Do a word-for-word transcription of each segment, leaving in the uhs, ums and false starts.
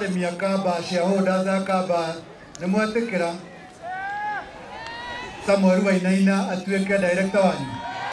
arimi akamba shareholder zakamba nimwetikira Samuel Wainaina atuike director wanyu.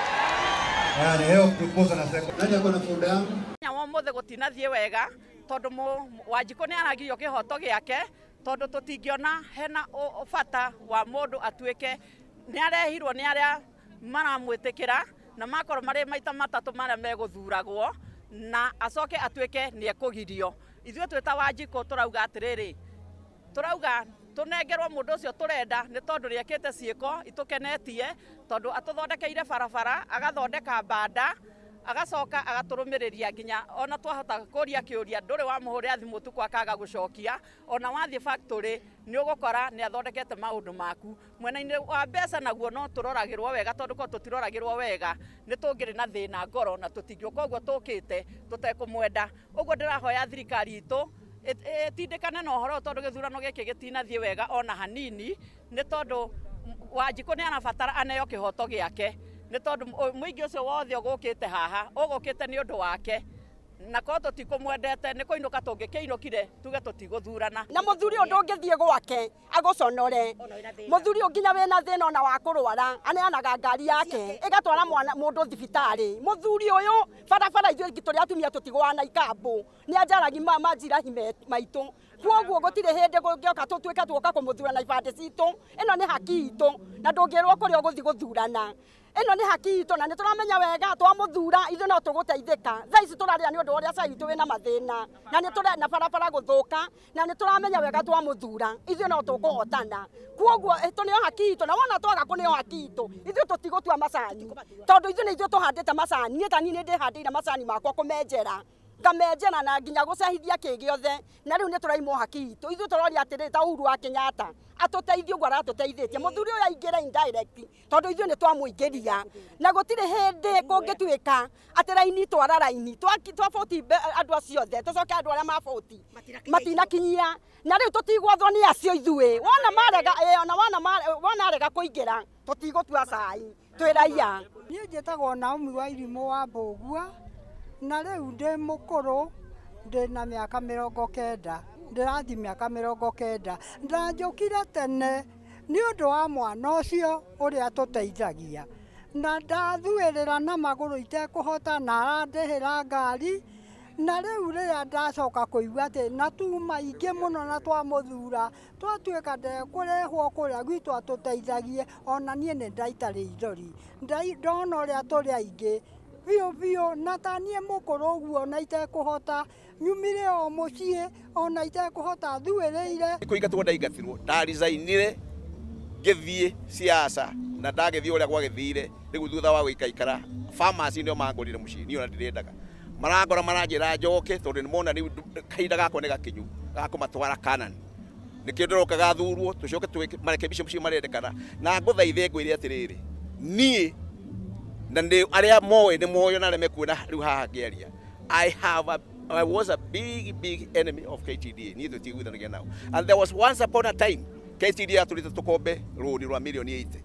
Yani heo proposal na seko. Nani akona funda yangu? Nyawo mothe gutinathie wega tondu Wanjiku ni aragio kihoto giake tondu tutingiona hena bata wa mundu atuike ni arehirwo ni aria maramwitikira na makoro mari maita matatu maria meguthuragwo na acoke atuike ni ekugirio. Ithue twita Wanjiku turauga atiriri turauga tunengerwo mundu ucio turenda ni tondu riekete ciiko itukenetie tondu atuthondekeire barabara agathondeka banda agacoka agaturumiriria nginya ona twahota kuria kiuria nduri wa muhurira thimu tuku akaga gucokia ona wathie factory ni ugukora ni athondekete maundu maku mwena-ini wa mbeca naguo no turoragirwo wega tondu ko tutiroragirwo wega ni tungiri na thina ngoro na tutingio koguo tukite tutekumwenda uguo ndirahoya thirikari itu tindikane na uhoro tondu githurano giki gitinathie wega ona hanini ni tondu Wanjiku ni anabatara aneo kihoto giake ni tondu muingi ucio wothe ugukite haha ugukite ni undu wake na ko tutikumwendete ni kuinuka tungikiinukire tuge tutiguthurana na muthuri undu ungithie gwake aguconore muthuri unginya wena thina ona wa kurwara aneanaga ngari yake igatwara mundu thibitari muthuri uyu barabara ithu turi atumia tutigwana ikambu ni anjaragi manjira hime maitu kwoguo gutire hindi gungioka tutwika tuoka kumuthurana ibande citu ino ni haki itu na ndungirwo kuri uguthi guthurana ino ni haki itu na nituramenya wega twamuthura ithu no tuguteithika thaa ici turaria ni undu uria cai itu wina mathina na niture na barabara guthuka na nituramenya wega twamuthura ithu no tukuhotana kwoguo itu ni haki itu na wona twaga kunio haki itu ithu tutigutua macani tondu ithu ni ithu tuhandite macani ni tani ni ndihandire macani makwa kumenjera ngamenjera na nginya gucahithia kigiothe na riu ni turaimwo haki itu ithu turoria atiri ta Uhuru wa Kenyatta atuteithio gwara atuteithitie muthuri uyu aingira indirect tondu ithu ni twamuingiria na gutire hindi kungituika ati raini twara raini twa foti andu acio the tucoke andu aria ma foti matinakinyia na riu tutigwathwo ni acio ithue wona marega ona wona wona arega kuingira tutigutua cai twiraia ni njitagwo Naomi wa Irimu wa Mbugua na riu ndi mukuru ndi na miaka mirongo kenda ndirathi miaka mirongo kenda ndanjukire tene ni undu wa mwana ucio uria tuteithagia na ndathuirira na maguru itekuhota na arandihira ngari na riu riria ndacoka kuigua ati na tuma ingi muno na twamuthura twatuika ndekurehwo kuria gwitu atuteithagie ona nie ni ndaitari ithori ndona uria turi aingi bio bio na tanie mukuru guo na itekuhota nyumire o mucie ona itekuhota thuireire kuinga tu ndaigatirwo ndarizainire ngithie siasa na ndagithie uria gwagithire rigu thutha wa guikaikara farmers ndio mangorire mucie ni ona ndirendaga marangora maranjira njoke tondu ni mona ni kahinda gakwa ni gakinyu gakumatwara Kanani nikio ndiroka gathurwo tucoke twike marekebishe mucie marendekana na nguthaithe ngwire atiriri nie na ndi aria moe ni moyo na reme kuona riu haha ngiaria I have a I was a big big enemy of K T D A ni tutiguithanagia nao and there was once upon a time K T D A tulita tukombe roni rwa million eighty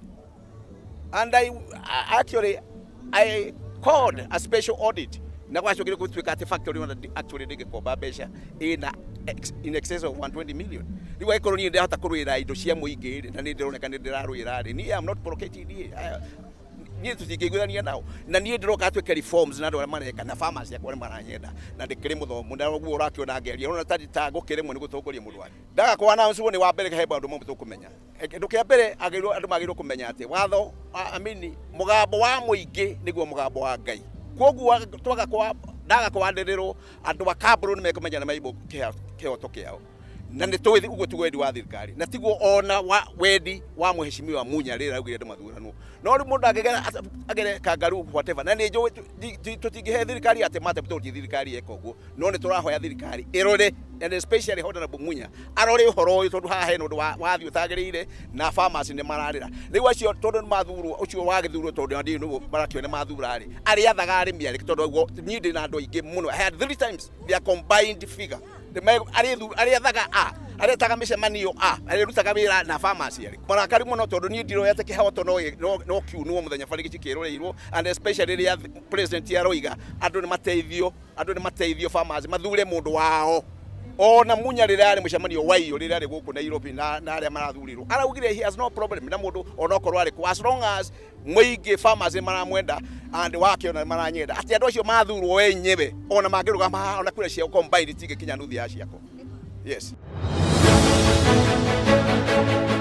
and I actually I called a special audit na gwacokire gutwika ati factory ona actually ndigikomba mbeca ina in excess of one hundred twenty million riwa economy ndi hata kurwira indo cia muingi na ni ndironeka ni ndirarwira ri ni am not pro K T D A ni tutingiguthania nao na ni ndiroka atweke reforms na andu mareka na farmers yakwa maranyenda na ndikiri muthomu na guo urakiona ngeria ona tati ta gukiremwe ni gutongoria murwani ndaga kwa na ucio ni wa mbere heba andu mutu kumenya ndukia mbere agirwo andu magirwo kumenya ati watho amini mugambo wa muingi niguo mugambo wa Ngai koguo twaga kwa ndaga kwa ndiriro andu bakaburu ni mekumenya na maibo kihoto kiao na ni twithi uguo tugwendi wa thirikari na tiguo ona wa wendi wa muheshimiwa Munya rira augire ndu mathurano no ri mundu agegera agere kangaru whatever na ni jo tutingihe thirikari ati mate tuti thirikari eko uguo no ni turahoya thirikari irore and especially Honorable Munya arore uhoro uyu tondu haha no wathi utagirire na farmers ni mararira riu acio tondu mathurwo ucio wagithurwo tondu ndi no marakio ni mathura ri ari athaga ari miari tondu uguo ni ndi na andu aingi muno I had three times their combined figure the ari ari athaga a ari taga micemanio a ari rutaga wira na farmers ari marakari muno tondu ni ndiro yate kihoto no no kiunwo muthenya farigi cikiroreirwo and especially ria president yaroiga andu ni mateithio andu ni mateithio farmers mathure mundu wao ona munya rira ari mucemanio wayo rira ari guku Nairobi na na aria marathurirwo araugire he has no problem na mundu ona okorwo ari as long as muingi farmers maramwenda and wake ona maranyenda ati andu acio mathurwo wenyewe ona mangirugama ona kure cia combine tige kinya nuthi ya ciako. Yes.